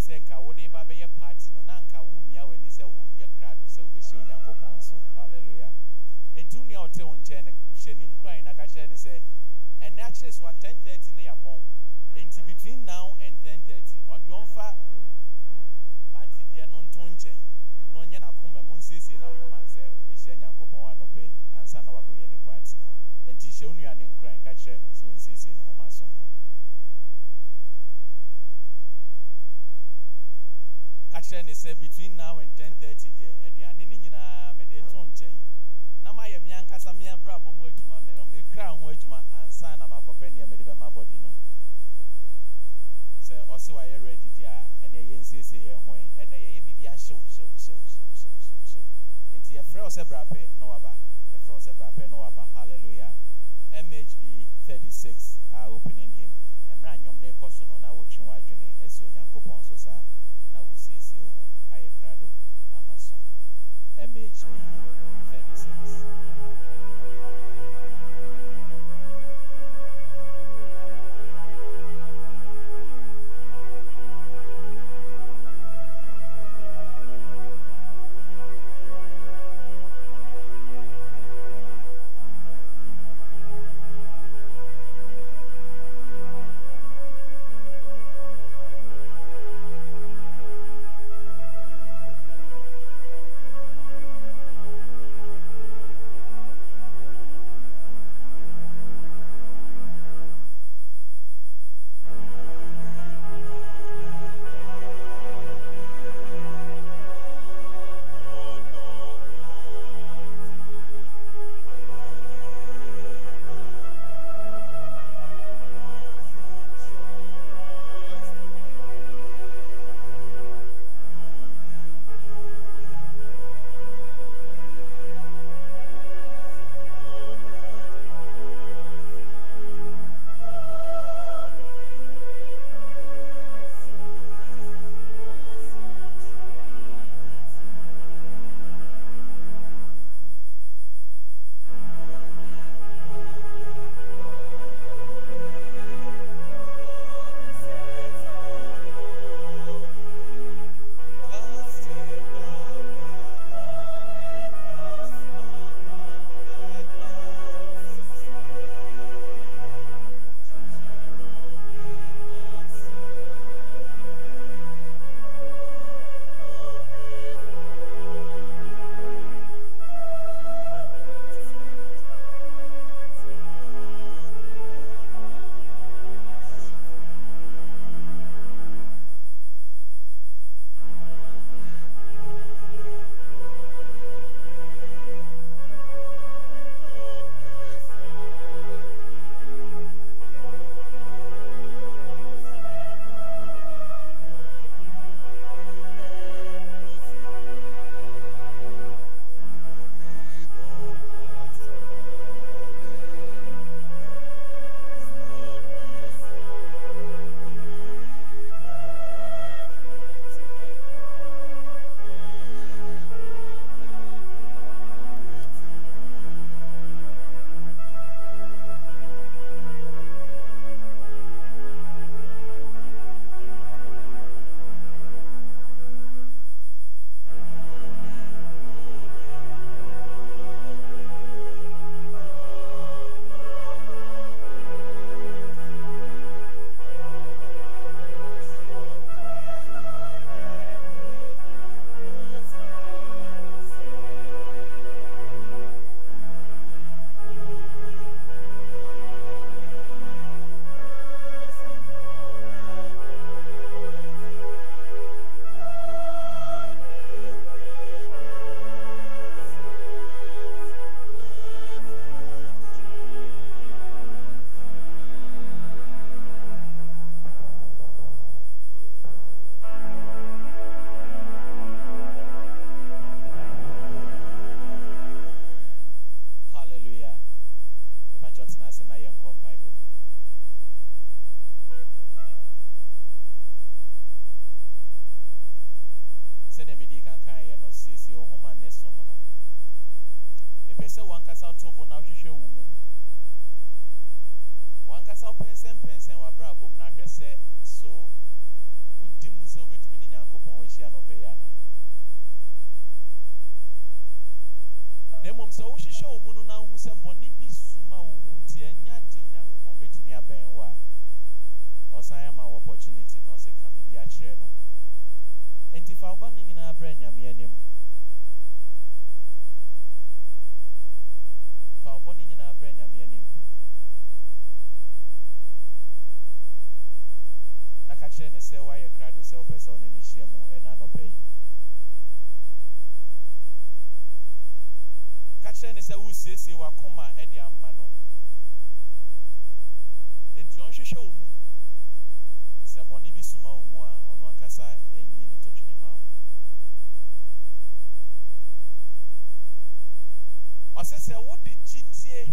senka wo de ba be party no na nka wo mia wani se wo ye krado se wo be shi onyankopon so hallelujah entu ne ote won che na hye ni nkran na ka hye ne se and actually so at 10:30 na yapon enti between now and 10:30 on the onfa party dia no nton chen no nya na koma mo nsiesie na koma se obehia nyankopon anopai ansa na wakoye ne party enti hye onua ne nkran ka hye no so nsiesie no homa som no ka hye ne se between now and 10:30 dia aduane ni nyina me de ton chen na ma ye me ankasa me abra bomu adwuma me kra ho adwuma ansa na makope ne me de be ma body no se ose wa ye ready dia ene ye nsiesie ye ho ene ye bibia show enti ye frɛ ose brape no waba ye frɛ ose brape no waba hallelujah MHB 36 are opening him emra nyom ne koso no na wo twe wa adwene esi onyankopon so sa na wo siesie ho aye krado amasom no MHB 36 san ma opportunity no se ka bibia kire no enti fa oba no nyina bra nyame anim fa oba no nyina bra nyame anim na ka kire ne se wa ye krado se opesa ono ni hia mu ena no pay ka kire ne se wo siesie wa koma e de amma no enti on hwehwe wo mu se boni bi suma wo mu a ono ankasa enyi ne totwene ma wo osese wo de gidie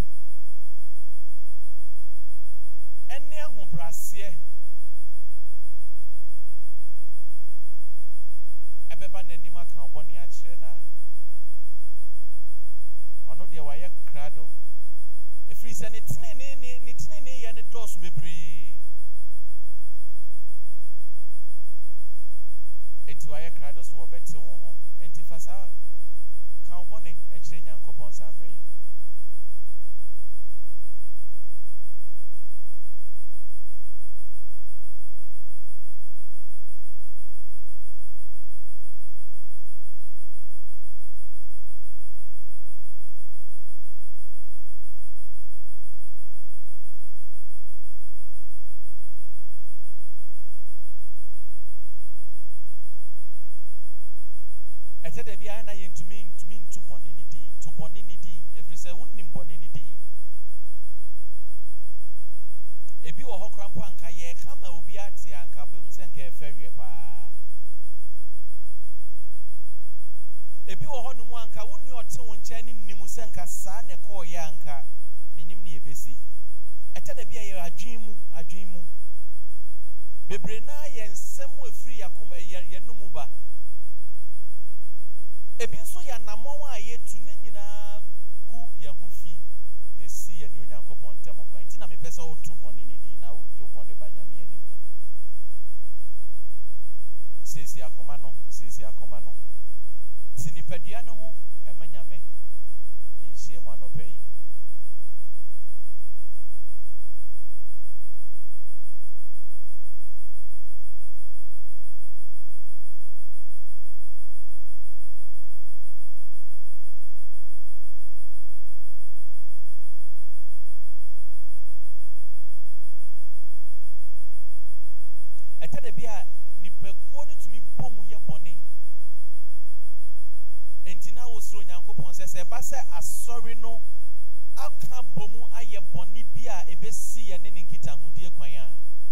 ene ahobrase ebeba nanim aka oboni a kire na ono de wa ye krado efiri se ne tene ye ne dos bebre enti wa ye krado so wo bete wo ho enti fasa ka oboni e kire nyankopon samre etede bia na yentumi ntu boni ni din to boni ni din every say wonnim boni ni din ebi wo hokrampo anka ye kama obi ate anka be hu se nka eferie pa ebi wo honum anka wonni ote wo ncha ni nnimu se nka saa ne ko ye anka menim ne ebesi etede bia ye adwen mu bebre na ye nsem efiri yakom ye numu ba ebi so ya namon a yetu ne nyina gu ya ho fi na si ya ni onyankopon ntem kwa nti na me pesa wo to boni ni din na wo do boni ba nyame anim no sesi akoma no tinipadua ne ho e ma nyame enhie mu anopai etade bia nipekuo ne tumi bomu ye boni enti na wo sro nyankopon se ba se asori no aka bomu aye boni bia ebesi ye ne nkita hodie kwan a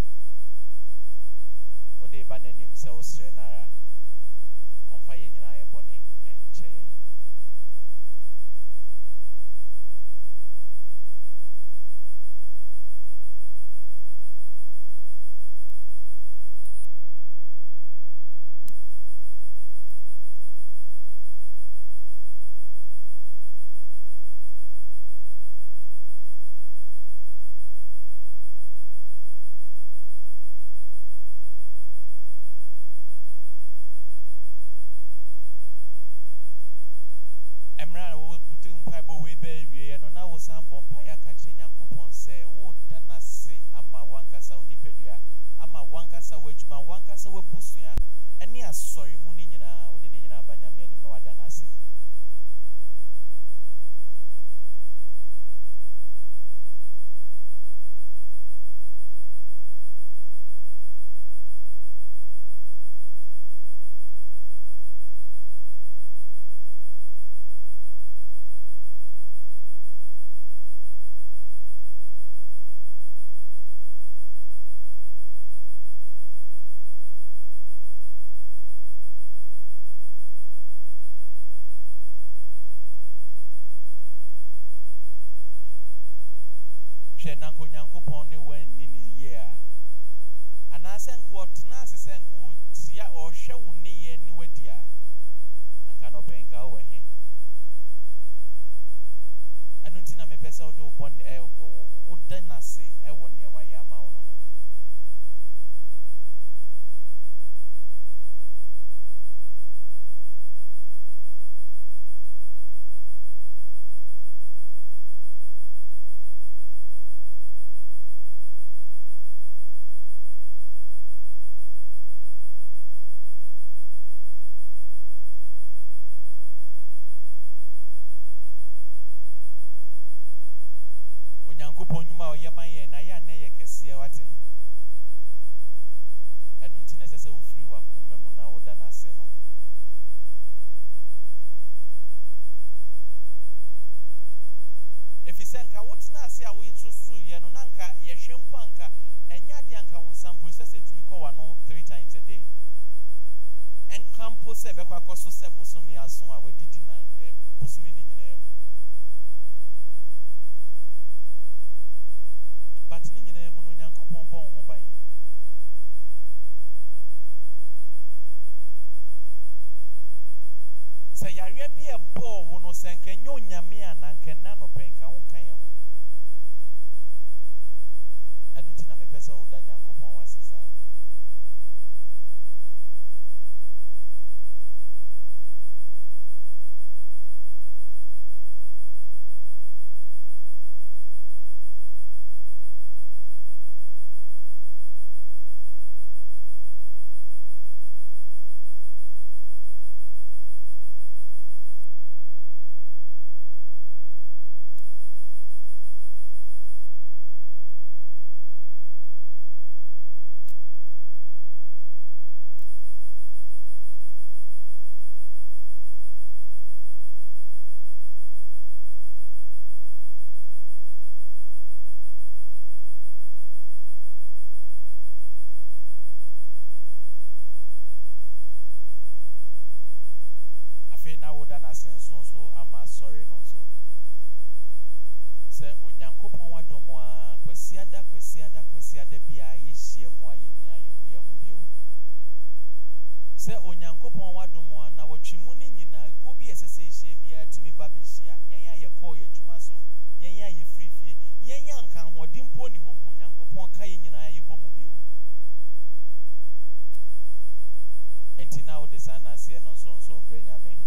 o de ba nanim se wo sre nara onfa ye nyina ye boni enche yen emra wo kutu mpaibo we be wie no na wo san bompa ya ka kire nyankopon se wo danase ama wankasa onipadua ama wankasa wadwuma wankasa wabusua ene asori mu ni nyina wo de ni nyina abanyame anim na wadanase nanko nyankopon ne wan ni ne ye a anase nko tena asese nko tia o hwe wo ne ye ne wadi a anka no penka wo he anu ntina me pesa wo do bon wo danase e wo ne wa ya ma wo no ho times a day. And campus se bekwa koso se bosomi aso a wadidi na bosomi ni nyina mu. But ni nyina mu no Nyankopon bon ho ban. Say yare bi e bo wo no senkenyo nyame anankenna no penka ho kan ye ho. Anu ti na me pese wo da Nyankopon wasesa. Na woda na senso so ama sorry no so se Onyankopon wadomo a kwasiada bia ye hie mu a ye nyina ye hu ye hu bio se Onyankopon wadomo na wotwemu ni nyina ko bi esese hie bia tumi ba be hia yen ya ye call ye dwuma so yen ya ye free fie yen ya nkan hodimpo ni hompo Onyankopon ka ye nyina ye bomu bio enti na wo de sana se no so brenya me.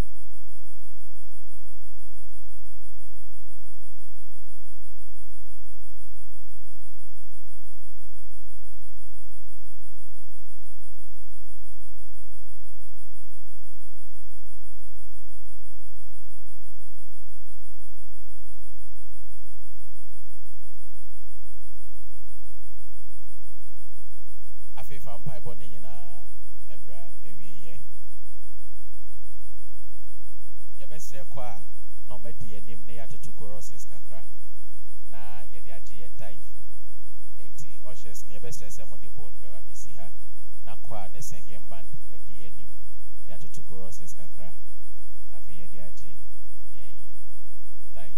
Vampire bonnie na ebra ewiye ya besre kwa no medi enim ne yatoto choruses kakra na ye de age ye type enti ushers ne besre se modi bo no beba besi ha na kwa ne singing band edi enim yatoto choruses kakra na fe ye de age yen type.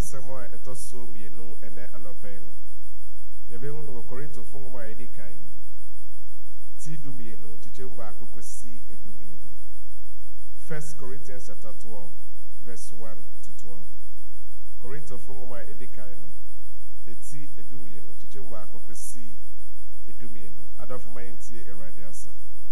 Samoa etoso mienu ene anope no. Yebehunu no Korinto fungoma edikan. Ti dumienu chichemba akokosi edumienu. 1 Corinthians chapter 12 verse 1 to 12. Korinto fungoma edikan no. Eti edumienu chichemba akokosi edumienu. Adofuma ntie Erade asa.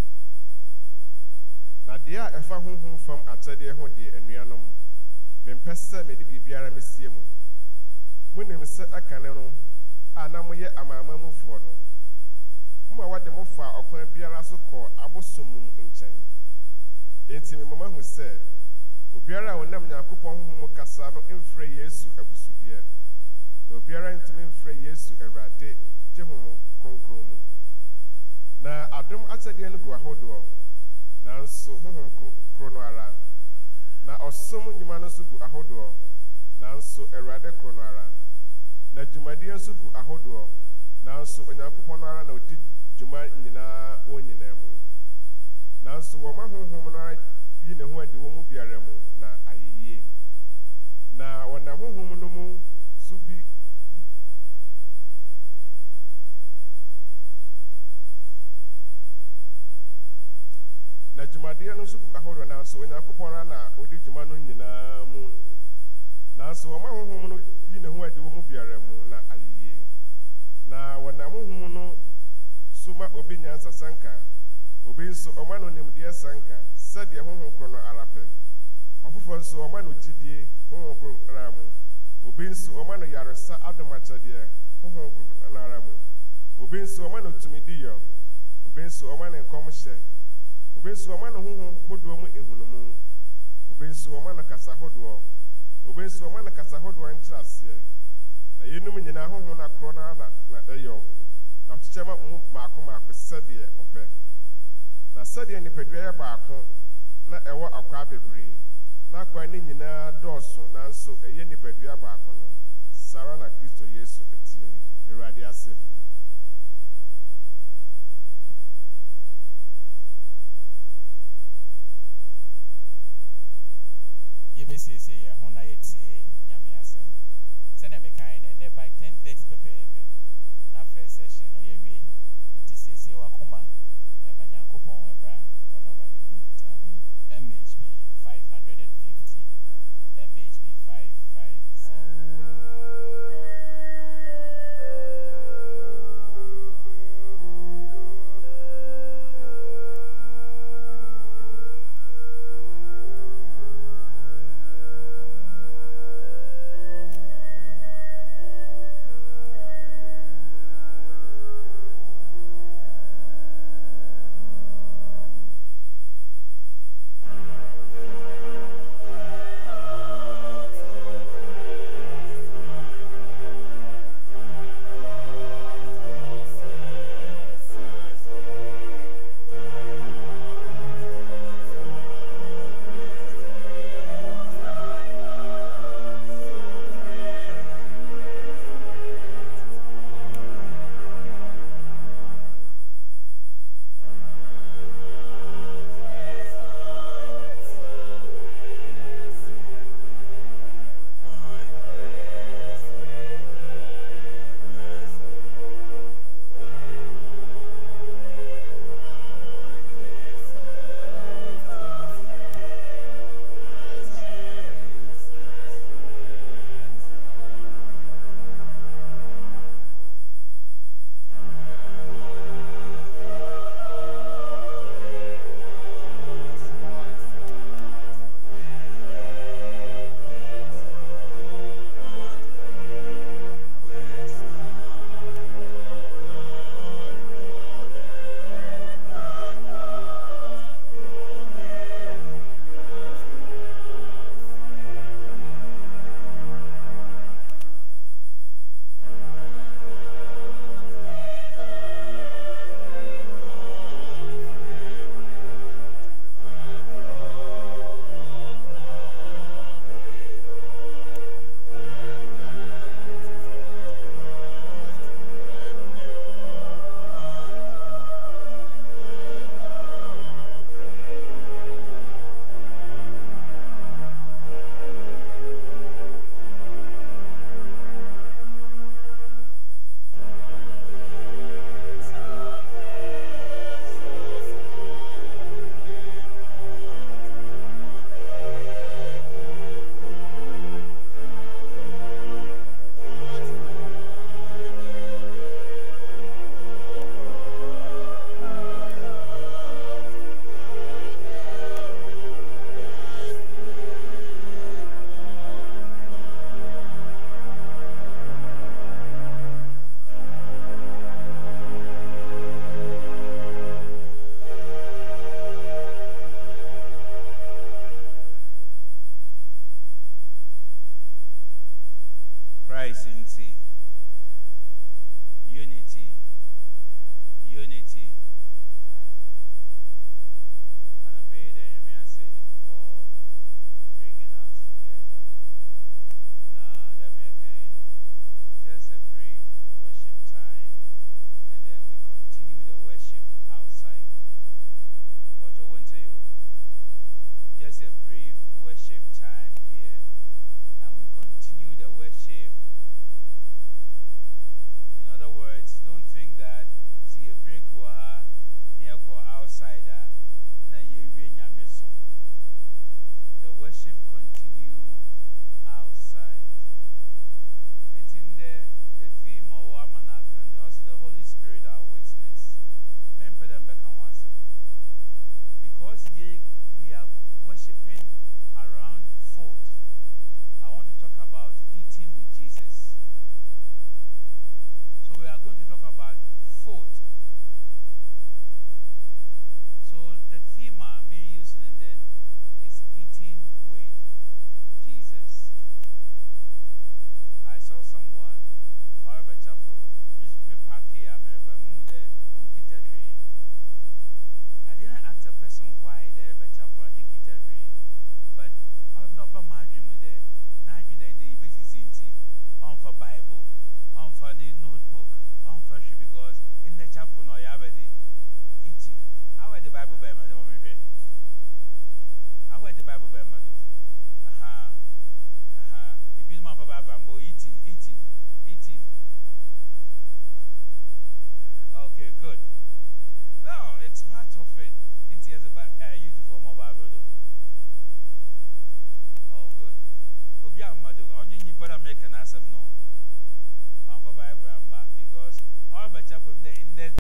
Na dia efa honhom fam atade ho de anuanom mempese me de bibiara mesie mu munim se akane no ana moye amamamufo no mo wade mo fa okwan biara so kọ abosomum nchen enti me mama hu se obiara wonam Yakobon honhom kasa no mfre Yesu abusudie na obiara ntimi mfre Yesu Erade jehom kronkron mu na adom atade no go ahodo nanso honhom krono ara na osom nyuma no sugu ahodo nanso Erade krono ara na dwumadi nso gu ahodo nanso Onyankopon ara na odi dwuma nyina wonyina mu nanso wo ma honhom no ara yi ne ho ade wo mu biara mu na ayeye na wona honhom no mu subi na dwumadi no sugu ahodo nanso Onyankopon ara na odi dwuma no nyina mu nanso wo ma honhom no yi ne ho ade wo mu biara mu na ayeye na wona honhom no suma obi nyansa sanka obi nso o ma no nimde sanka sade honhom krono arape ofofo nso o ma no gidie honhom krono mu obi nso o ma no yaresa adomachade honhom krono aramu obi nso o ma no tumidiyo obi nso o ma no nkomhye obi nso o ma no honhom hodo mu ehunumu obi nso o ma no kasa hodo obi nso o ma no kasa hodo nkyerase na yenum nyina honhom na krono na eyo na chichema maako sade ope na sade nipadua ya baako na ewo akwa bebre na akwa ni nyina dooso nanso eye nipadua baako no sara na Kristo Yesu etie Erade asem